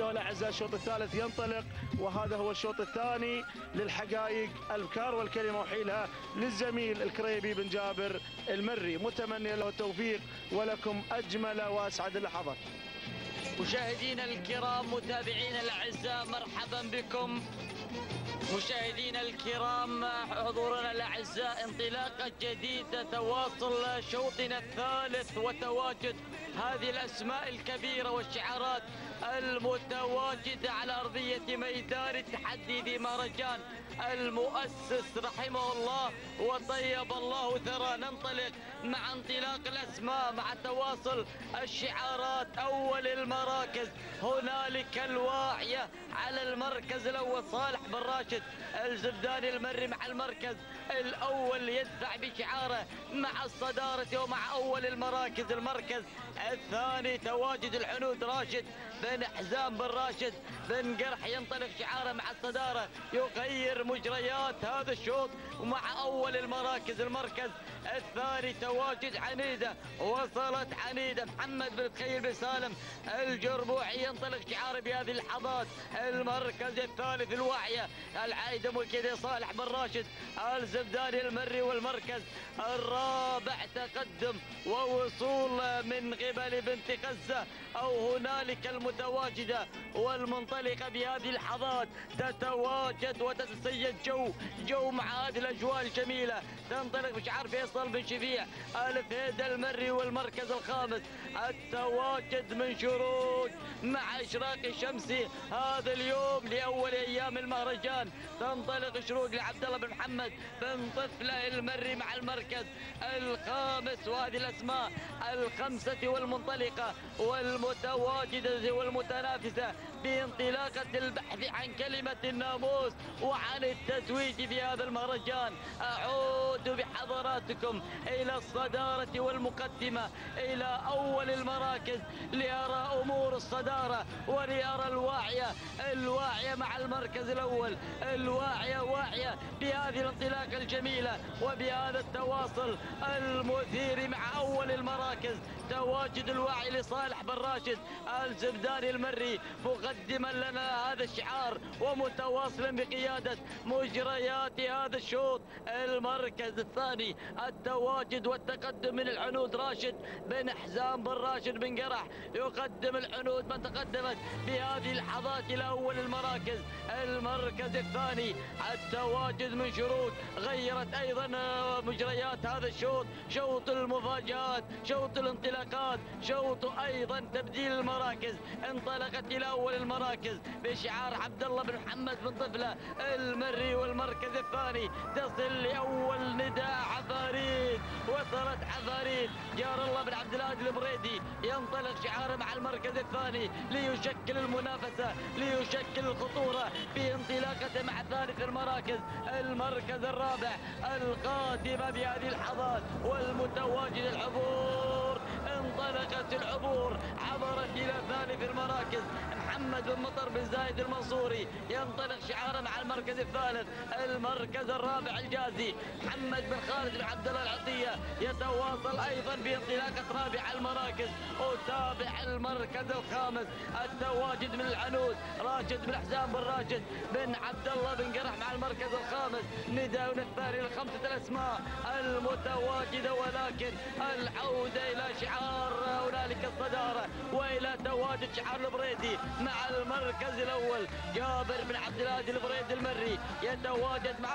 أيها الأعزاء الشوط الثالث ينطلق، وهذا هو الشوط الثاني للحقائق. البكار والكلمة أحيلها للزميل الكريبي بن جابر المري، متمني له التوفيق ولكم أجمل وأسعد اللحظات. مشاهدينا الكرام، متابعينا الأعزاء، مرحبا بكم. مشاهدينا الكرام، حضورنا الأعزاء، انطلاقة جديدة، تواصل شوطنا الثالث وتواجد هذه الأسماء الكبيرة والشعارات المتواجدة على أرضية ميدان التحدي ذي مهرجان المؤسس رحمه الله وطيب الله ثرى. ننطلق مع انطلاق الأسماء، مع تواصل الشعارات. أول المراكز هنالك الواعية على المركز الأول صالح بن راشد الزبداني المري مع المركز الأول، يدفع بشعاره مع الصدارة ومع أول المراكز. المركز الثاني تواجد الحنود راشد بن حزام بن راشد بن قرح، ينطلق شعاره مع الصدارة، يغير مجريات هذا الشوط ومع أول المراكز. المركز الثاني تواجد عنيدة، وصلت عنيدة محمد بن تخيل بن سالم الجربوعي، ينطلق شعاره بهذه اللحظات. المركز الثالث الواعية العايدة ملكيدي صالح بن راشد الزبداني المري. والمركز الرابع تقدم ووصول من قبل بنت غزة، أو هنالك المتواجدة والمنطلقة بهذه اللحظات، تتواجد وتتسيد جو مع هذه الأجواء الجميلة. تنطلق بشعار فيصل بن شفيع الفهيد المري. والمركز الخامس التواجد من شروق مع إشراق الشمس هذا اليوم لأول أيام المهرجان. تنطلق شروق لعبد الله بن محمد بن طفلة المري مع المركز الخامس. وهذه الأسماء الخمسة والمنطلقة والمتواجدة والمتنافسة بانطلاقة البحث عن كلمة الناموس وعن التتويج في هذا المهرجان. أعود بحضراتكم إلى الصدارة والمقدمة، إلى أول المراكز، لأرى أمور الصدارة ولأرى الواعية مع المركز الأول. الواعية بهذه الانطلاقة الجميلة وبهذا التواصل المثير مع أول المراكز. تواجد الواعي لصالح بن راشد الزبداني المري مقدما لنا هذا الشعار ومتواصلا بقيادة مجريات هذا الشوط. المركز الثاني التواجد والتقدم من الحنود راشد بن حزام بن راشد بن قرح، يقدم الحنود من تقدمت بهذه اللحظات إلى أول المراكز. المركز الثاني التواجد من شروط غيرت أيضا مجريات هذا الشوط، شوط المفاجآت، شوط الانطلاقات، شوط أيضا تبديل المراكز. انطلقت إلى أول المراكز بشعار عبد الله بن محمد بن طفلة المري. والمركز الثاني تصل لأول نداء عفاريت، وصلت عفاريت جار الله بن عبد الهادي البريدي، ينطلق شعاره مع المركز الثاني ليشكل المنافسة، ليشكل الخطورة في انطلاقته مع ثالث المراكز. المركز الرابع القادمة بهذه اللحظات والمتواجد العبور. انطلقت العبور، عبرت إلى ثالث المراكز. محمد بن مطر بن زايد المنصوري ينطلق شعاره مع المركز الثالث. المركز الرابع الجازي محمد بن خالد بن عبد الله العطية يتواصل أيضا بانطلاقة رابع المراكز. وتابع المركز الخامس التواجد من العنود راشد بن حزام بن راشد بن عبد الله بن قرح مع المركز الخامس. نداؤنا الثاني لخمسة الأسماء المتواجدة، ولكن العودة إلى شعار هنالك الصدارة وإلى تواجد شعار البريدي مع المركز الأول. جابر بن عبد الهادي البريدي المري يتواجد مع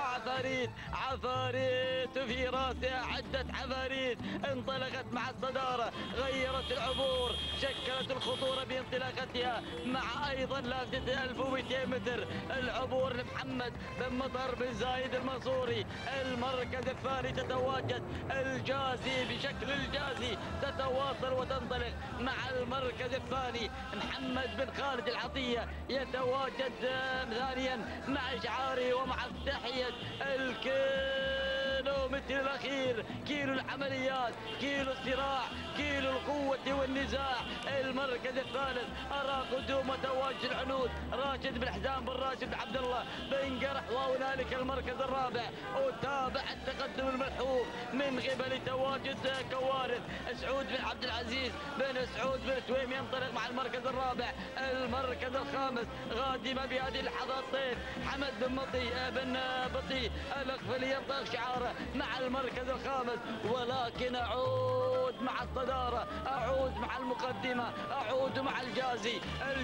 عفاريت في راسها عدة عفاريت، انطلقت مع الصدارة، غيرت العبور، شكلت الخطورة بانطلاقتها مع أيضا لافتة 1200 متر. العبور لمحمد بن مطر بن زايد المنصوري. المركز الثاني تتواجد الجازي بشكل الجازي، تتواصل وتنطلق مع المركز الثاني. محمد بن خالد العطية يتواجد ثانيا مع شعاره ومع تحية الكيلو كيلومتر الأخير، كيلو العمليات، كيلو الصراع، كيلو القوة والنزاع. المركز الثالث أرى قدوم وتواجد العنود راشد بن حزام بن راشد عبد الله بن قرح، وهنالك المركز الرابع. وتابع التقدم الملحوظ من قبل تواجد كوارث سعود بن عبد العزيز بن سعود بن تويم ينطلق مع المركز الرابع. المركز الخامس غادمة بهذه اللحظات طيف حمد بن بطي الأقفلي ينطلق شعاره مع المركز الخامس. ولكن أعود مع الصدارة، أعود مع المقدمة، أعود مع الجازي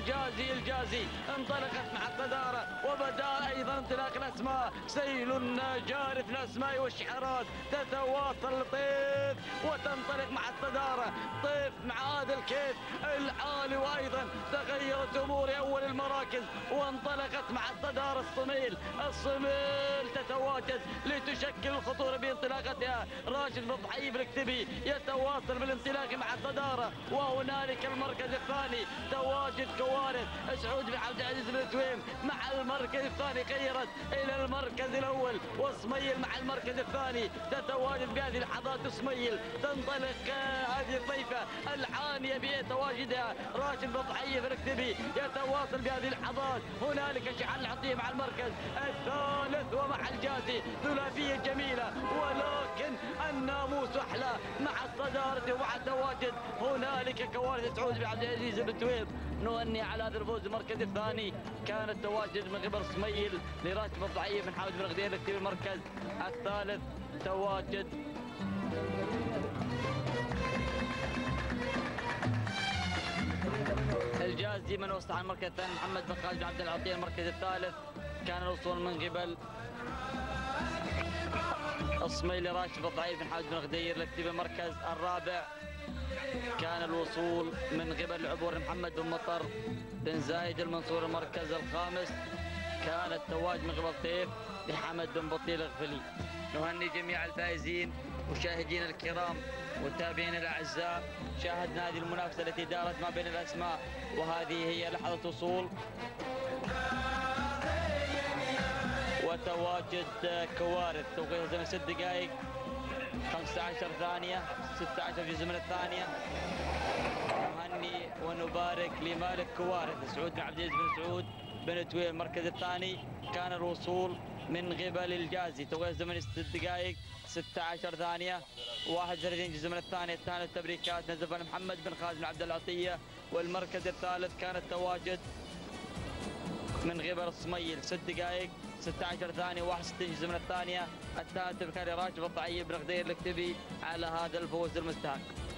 انطلقت مع الصدارة، وبدأ أيضا انطلاق الأسماء، سيل جارف الأسماء والشعارات تتواصل طيف وتنطلق مع الصدارة. طيف مع هذا الكيف العالي، وأيضا تغيرت أمور أول المراكز وانطلقت مع الصدارة. الصميل تتواجد لتشكل الخطورة بانطلاقتها. راشد بن ضحيب الكتبي يتواصل بالانطلاق مع الصدارة، وهنالك المركز الثاني تواجد كوارث سعود بن عبد العزيز بن تويم مع المركز الثاني، غيرت إلى المركز الأول، وصميل مع المركز الثاني. تتواجد بهذه اللحظات صميل، تنطلق هذه الطيفة العانية بتواجدها. راشد بن ضحيب الكتبي يتواصل بهذه اللحظات. هنالك شعار العطية مع المركز الثالث ومع الجازي، ثلاثية جميلة، ولكن الناموس أحلى مع الصدارة ومع التواجد. هنالك كوارث سعود بن عبد العزيز بن تويم. نهني على هذا الفوز. المركز الثاني كان التواجد من قبل صميل لراشد بن ضحيب بن حامد بن غدير الكتبي. المركز الثالث تواجد الجازي من وسط. على المركز الثاني محمد بن خالد بن عبد العطية. المركز الثالث كان الوصول من قبل الصميلي راشد بن ضحيب بن حامد بن غدير الكتبي. المركز الرابع كان الوصول من قبل العبور محمد بن مطر بن زايد المنصور. المركز الخامس كان التواجد من قبل طيف لحمد بن بطيل الغفلي. نهني جميع الفائزين مشاهدينا الكرام والتابعين الاعزاء. شاهدنا هذه المنافسه التي دارت ما بين الاسماء، وهذه هي لحظه وصول وتواجد كوارث. توقيت زمن 6 دقائق 15 ثانيه، 16 جزء من الثانيه. نهني ونبارك لمالك كوارث سعود بن عبد العزيز بن سعود بن تويم. المركز الثاني كان الوصول من قبل الجازي، توقيت زمن 6 دقائق 16 ثانية 31 جزء من الثانية. الثاني التبريكات نزف محمد بن خالد بن عبد العطية. والمركز الثالث كان التواجد من قبل الصميل 6 دقائق 16 ثانية 61 جزء من الثانية. الثالث تبريكات راشد بن ضحيب بن غدير الكتبي على هذا الفوز المستحق.